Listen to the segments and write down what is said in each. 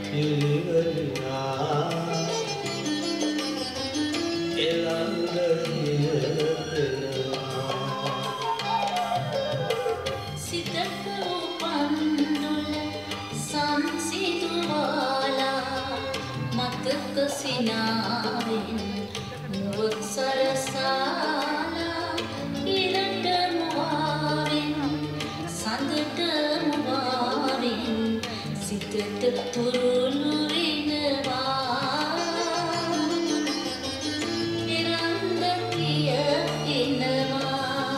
පිළිවෙලිනා එළඳ කියනවා සිතක උපන්දුල සංසිඳුවාලා මතක සිනාවෙන් නුවක් සරසාලා ඉරට මුවාවෙන් සඳට මුවාවෙන් සිතට තුරුළු වෙනවා එරන්ද කිය එනවා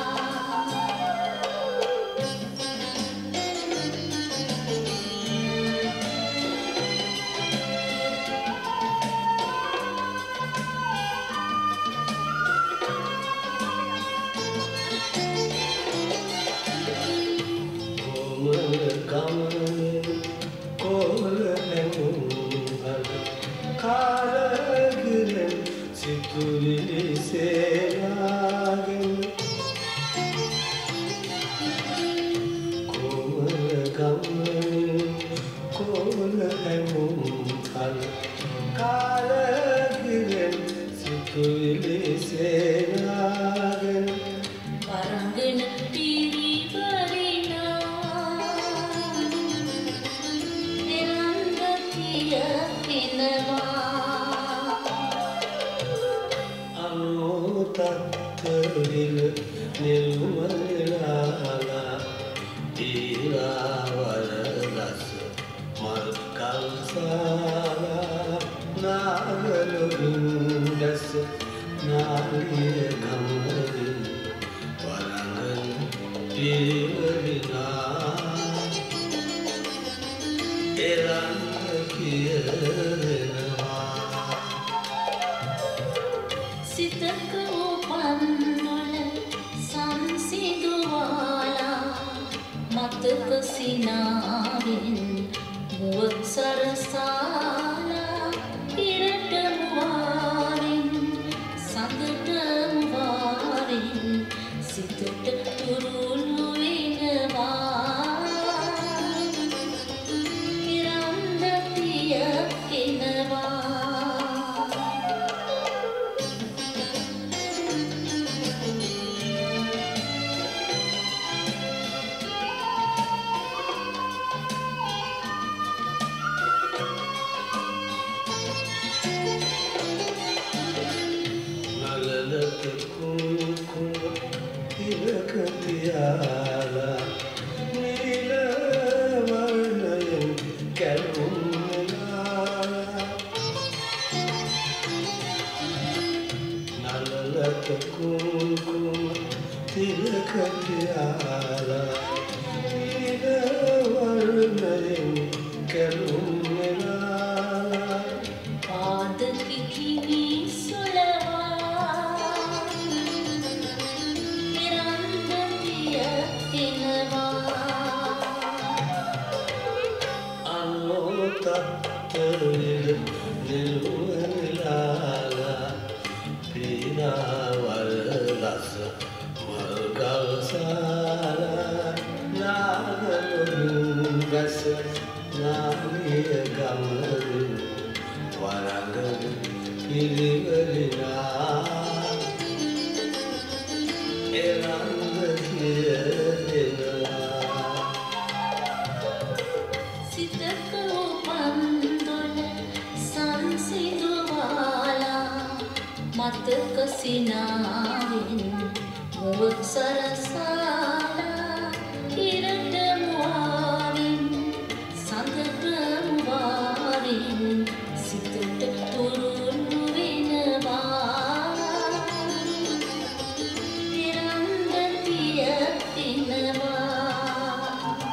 ගමන කොල නැමුහල කාලගිරෙන් සිතුවිලි සේනාගෙන කොමල ගමන කොල නැමුහල කාලගිරෙන් සිතුවිලි සේනාගෙන පරංගන තත්ත්වවිල නිල්මලාලා ඊරාවර රස මල් කල්සාලා නාගලුන් දැස නාලිය ගමරින් වරඟන පිළිවෙලිනා එළන්න කියනවා සිතක උපන්දුල සංසිඳුවාලා මතක සිනාවෙන් මුවක් සරසාලා ඉරට මුවාවෙන් සඳට මුවාවෙන් සිතට තුරුළු වෙනවා ඉරන්ද තිය එනවා තියාලා නිල වර්ණයෙන් කැළුම්ලා නලලක කුංකුම තිලක තියාලා නිල වර්ණයෙන් කැළුම්ලා පාද කිකිනි සොලවා තත්ත්වවිල නිල්මලාලා පීනාවර රස මල් ගල්සාලා නාගලුන් රස නාලිය ගමරින් වරඟන පිළිවෙලිනා එළන්න කියනවා සිතක උපන්දුල සංසිඳුවාලා මතක සිනාවෙන් මුවක් සරසාලා ඉරට මුවාවෙන් සඳට මුවාවෙන් සිතට තුරුළු වෙනවා ඉරන්ද තිය එනවා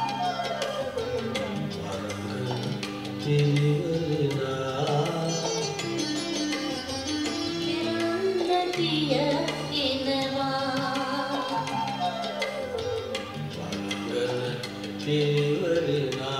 පිළිවෙලිනා ඉරන්ද තිය එනවා වරඟන පිළිවෙලිනා